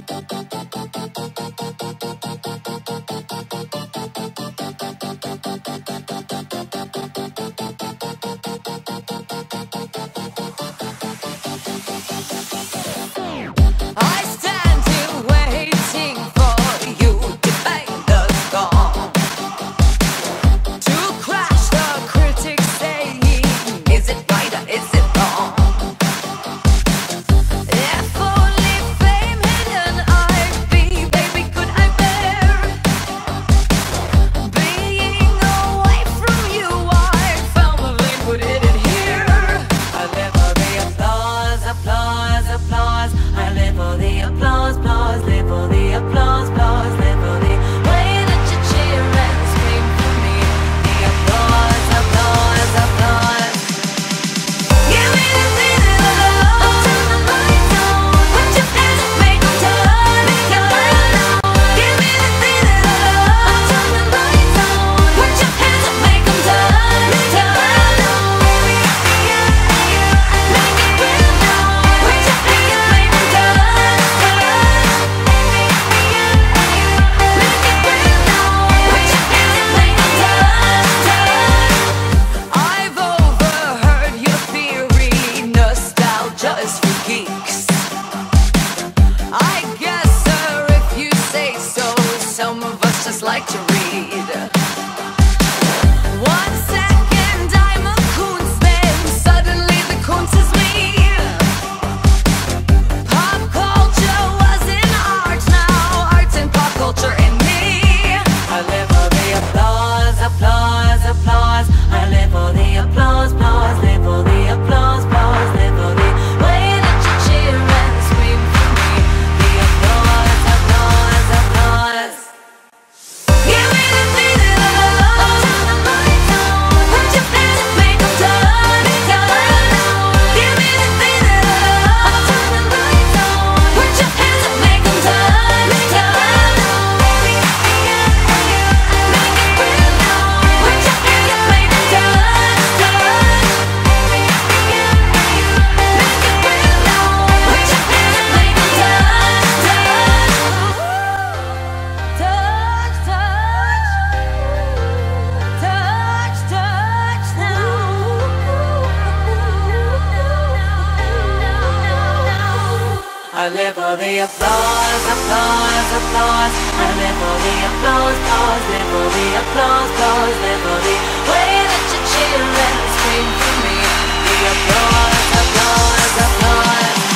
Like to read. 1 second I'm a Kunstman, suddenly the Kunst is me. Pop culture was in art, now art's in pop culture in me. I live for the applause, applause, applause. I live for the applause, applause, live for the applause, applause, live for the way that you cheer and scream for me. The applause, applause, applause. Give me the feeling of love. Turn the lights on. Put your hands up, make them turn, turn. Give me the feeling of love. Turn the lights on. Put your hands up, make them turn, turn. Make it real now. Put your hands up, make them turn, turn. Make it real now. Put your hands up, make them turn, turn. Touch, touch, touch now. I live for the applause, applause, applause. I live for the applause, applause, live for the applause, applause, live for the way that you cheer and scream for me. The applause, applause, applause.